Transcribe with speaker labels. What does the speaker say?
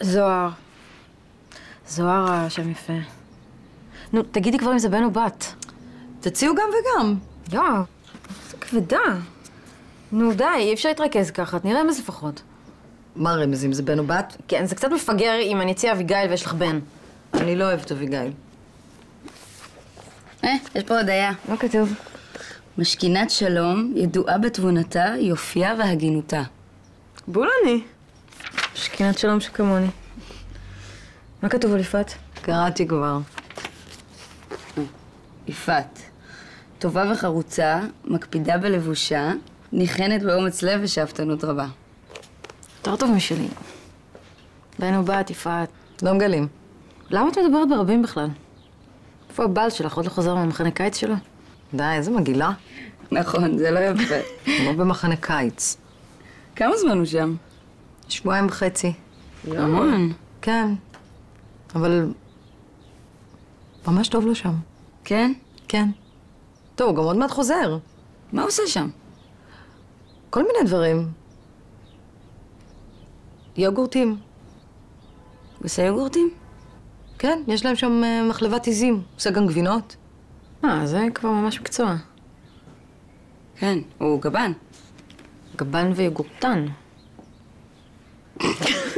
Speaker 1: זוהר. זוהר השם יפה. נו, תגידי כבר אם זה בן או בת.
Speaker 2: תציעו גם וגם.
Speaker 1: יואו, איזה כבדה. נו די, אי אפשר להתרכז ככה, תני רמז לפחות.
Speaker 2: מה רמז, אם זה בן או בת?
Speaker 1: כן, זה קצת מפגר אם אני אציע אביגיל ויש לך בן.
Speaker 2: אני לא אוהבת אביגיל.
Speaker 3: יש פה הודיה.
Speaker 1: מה כתוב?
Speaker 3: משכינת שלום, ידועה בתבונתה, יופייה והגינותה.
Speaker 1: בולני. משכינת שלום שכמוני. מה כתוב על יפעת?
Speaker 2: קראתי כבר.
Speaker 3: יפעת, טובה וחרוצה, מקפידה בלבושה, ניחנת באומץ לב ושאפתנות רבה.
Speaker 1: יותר טוב משלי. בן או בת, יפעת.
Speaker 2: לא מגלים.
Speaker 1: למה את מדברת ברבים בכלל? איפה הבעל שלך? עוד לא חוזר מהמחנה קיץ שלו?
Speaker 2: די, איזה מגעילה.
Speaker 3: נכון, זה לא יפה.
Speaker 2: לא במחנה קיץ.
Speaker 3: כמה זמן הוא שם?
Speaker 2: 2.5 שבועות.
Speaker 3: המון.
Speaker 2: כן. אבל ממש טוב לו שם.
Speaker 3: כן?
Speaker 2: כן. טוב, הוא גם עוד מעט חוזר.
Speaker 3: מה הוא עושה שם?
Speaker 2: כל מיני דברים. יוגורטים.
Speaker 3: הוא עושה יוגורטים?
Speaker 2: כן, יש להם שם מחלבת עיזים. עושה גם גבינות.
Speaker 1: זה כבר ממש מקצוע.
Speaker 3: כן, הוא גבן.
Speaker 1: גבן ויוגורטן.